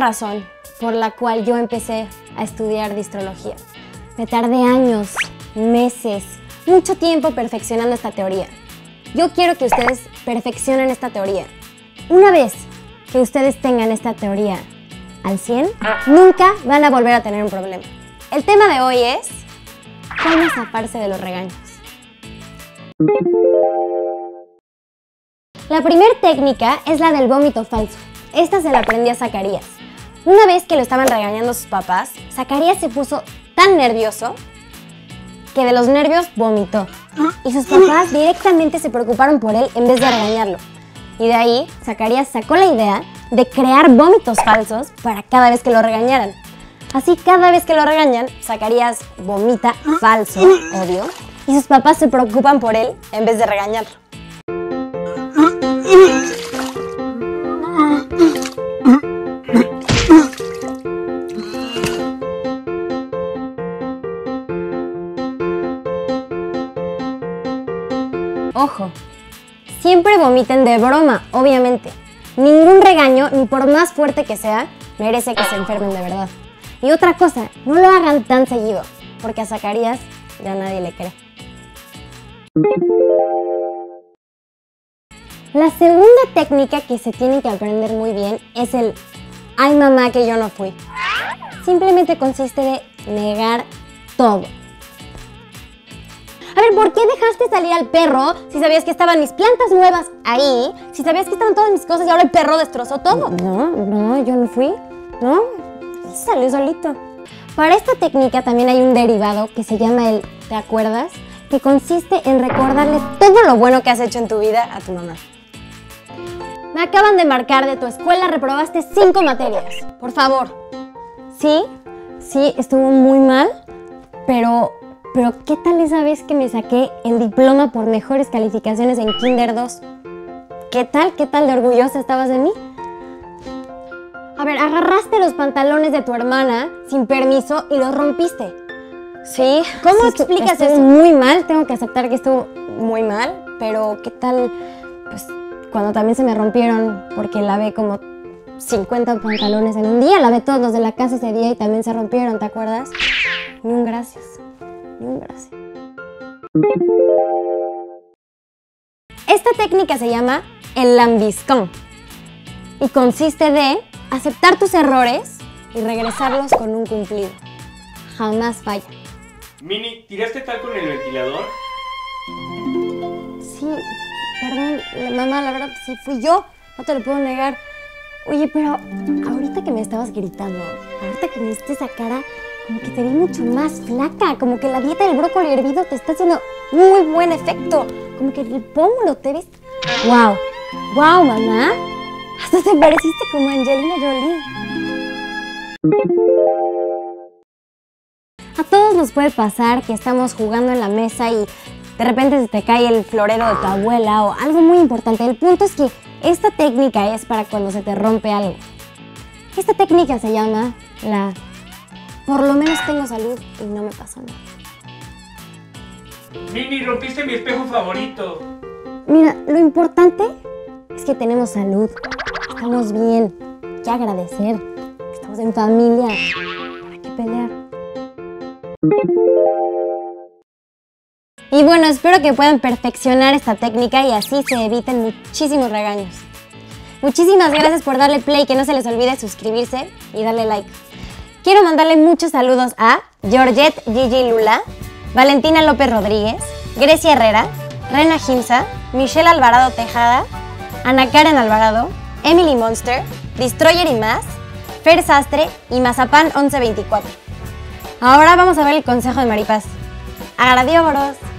razón por la cual yo empecé a estudiar distrología. Me tardé años, meses, mucho tiempo perfeccionando esta teoría. Yo quiero que ustedes perfeccionen esta teoría. Una vez que ustedes tengan esta teoría al 100, nunca van a volver a tener un problema. El tema de hoy es cómo zafarse de los regaños. La primera técnica es la del vómito falso. Esta se la aprendí a Zacarías. Una vez que lo estaban regañando sus papás, Zacarías se puso tan nervioso que de los nervios vomitó. Y sus papás directamente se preocuparon por él en vez de regañarlo. Y de ahí, Zacarías sacó la idea de crear vómitos falsos para cada vez que lo regañaran. Así, cada vez que lo regañan, Zacarías vomita falso, obvio, y sus papás se preocupan por él en vez de regañarlo. Ojo, siempre vomiten de broma, obviamente. Ningún regaño, ni por más fuerte que sea, merece que se enfermen de verdad. Y otra cosa, no lo hagan tan seguido, porque a Zacarías ya nadie le cree. La segunda técnica que se tienen que aprender muy bien es el "ay mamá que yo no fui". Simplemente consiste de negar todo. A ver, ¿por qué dejaste salir al perro si sabías que estaban mis plantas nuevas ahí? Si sabías que estaban todas mis cosas y ahora el perro destrozó todo. No, yo no fui. No, salió solito. Para esta técnica también hay un derivado que se llama el "¿te acuerdas?", que consiste en recordarle todo lo bueno que has hecho en tu vida a tu mamá. Me acaban de marcar de tu escuela, reprobaste 5 materias. Por favor. Sí, estuvo muy mal, pero ¿qué tal esa vez que me saqué el diploma por mejores calificaciones en Kinder 2? ¿Qué tal de orgullosa estabas de mí? A ver, agarraste los pantalones de tu hermana sin permiso y los rompiste. Sí. ¿Cómo explicas eso? Muy mal, tengo que aceptar que estuvo muy mal, pero ¿qué tal, pues, cuando también se me rompieron porque lavé como 50 pantalones en un día? Lavé todos los de la casa ese día y también se rompieron, ¿te acuerdas? Ni un gracias. Gracias. Esta técnica se llama el lambiscón y consiste de aceptar tus errores y regresarlos con un cumplido. Jamás falla. Mini, ¿tiraste talco en el ventilador? Sí, perdón, mamá, la verdad sí fui yo, no te lo puedo negar. Oye, pero ahorita que me estabas gritando, ahorita que me diste esa cara, como que te vi mucho más flaca, como que la dieta del brócoli hervido te está haciendo muy buen efecto, como que el pómulo te ves... ¡Wow, mamá! Hasta te pareciste como Angelina Jolie. A todos nos puede pasar que estamos jugando en la mesa y de repente se te cae el florero de tu abuela o algo muy importante. El punto es que esta técnica es para cuando se te rompe algo. Esta técnica se llama la... por lo menos tengo salud y no me pasa nada. Mini, rompiste mi espejo favorito. Mira, lo importante es que tenemos salud. Estamos bien. Hay que agradecer. Estamos en familia. ¿Para qué pelear? Y bueno, espero que puedan perfeccionar esta técnica y así se eviten muchísimos regaños. Muchísimas gracias por darle play, que no se les olvide suscribirse y darle like. Quiero mandarle muchos saludos a Georgette Gigi Lula, Valentina López Rodríguez, Grecia Herrera, Rena Gimsa, Michelle Alvarado Tejada, Ana Karen Alvarado, Emily Monster, Destroyer y más, Fer Sastre y Mazapán 1124. Ahora vamos a ver el consejo de Maripaz. ¡Adiós!